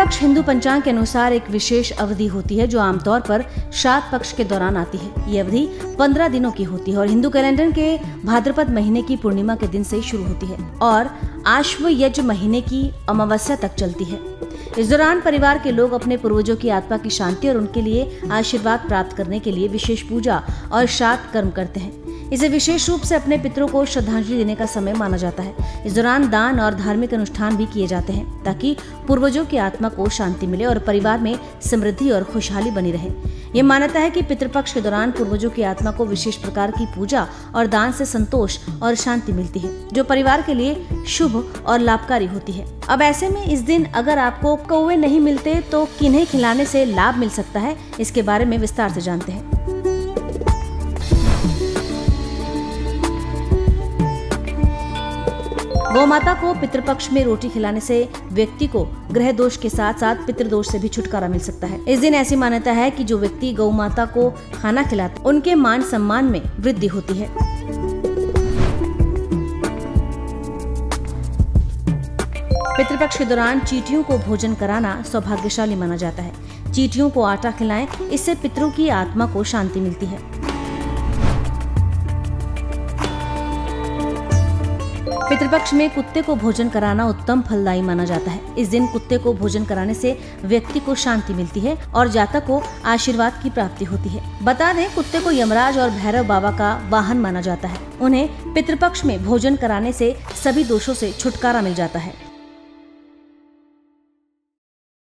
पितृपक्ष हिंदू पंचांग के अनुसार एक विशेष अवधि होती है जो आमतौर पर श्राद्ध पक्ष के दौरान आती है। ये अवधि 15 दिनों की होती है और हिंदू कैलेंडर के भाद्रपद महीने की पूर्णिमा के दिन से शुरू होती है और आश्वयुज महीने की अमावस्या तक चलती है। इस दौरान परिवार के लोग अपने पूर्वजों की आत्मा की शांति और उनके लिए आशीर्वाद प्राप्त करने के लिए विशेष पूजा और श्राद्ध कर्म करते हैं। इसे विशेष रूप से अपने पितरों को श्रद्धांजलि देने का समय माना जाता है। इस दौरान दान और धार्मिक अनुष्ठान भी किए जाते हैं ताकि पूर्वजों की आत्मा को शांति मिले और परिवार में समृद्धि और खुशहाली बनी रहे। ये मान्यता है कि पितृपक्ष के दौरान पूर्वजों की आत्मा को विशेष प्रकार की पूजा और दान से संतोष और शांति मिलती है, जो परिवार के लिए शुभ और लाभकारी होती है। अब ऐसे में इस दिन अगर आपको कौवे नहीं मिलते तो किन्हें खिलाने से लाभ मिल सकता है, इसके बारे में विस्तार से जानते हैं। गौ माता को पितृपक्ष में रोटी खिलाने से व्यक्ति को ग्रह दोष के साथ साथ पितृदोष से भी छुटकारा मिल सकता है। इस दिन ऐसी मान्यता है कि जो व्यक्ति गौ माता को खाना खिलाता है उनके मान सम्मान में वृद्धि होती है। पितृपक्ष के दौरान चींटियों को भोजन कराना सौभाग्यशाली माना जाता है। चींटियों को आटा खिलाएं, इससे पितरों की आत्मा को शांति मिलती है। पितृपक्ष में कुत्ते को भोजन कराना उत्तम फलदायी माना जाता है। इस दिन कुत्ते को भोजन कराने से व्यक्ति को शांति मिलती है और जातक को आशीर्वाद की प्राप्ति होती है। बता दें, कुत्ते को यमराज और भैरव बाबा का वाहन माना जाता है। उन्हें पितृपक्ष में भोजन कराने से सभी दोषों से छुटकारा मिल जाता है।